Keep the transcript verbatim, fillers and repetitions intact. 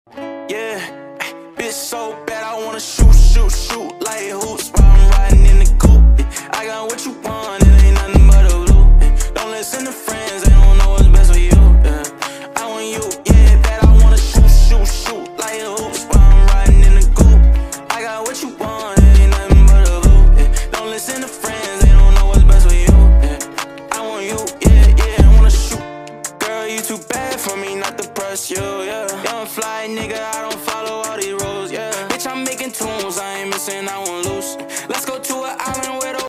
Yeah, bitch so bad I wanna shoot, shoot, shoot like hoops while I'm riding in the coupe. I got what you want, it ain't nothing but a blue. Don't listen to friends, they don't know what's best for you. Yeah. I want you, yeah, bad I wanna shoot, shoot, shoot like hoops while I'm riding in the coupe. I got what you want, it ain't nothing but a blue. Yeah. Don't listen to friends, they don't know what's best for you. Yeah. I want you, yeah, yeah, I wanna shoot. Girl, you too bad for me not to press you, yeah. Young fly nigga, I don't follow all these rules, yeah. Bitch, I'm making tunes, I ain't missing, I won't lose. Let's go to an island where the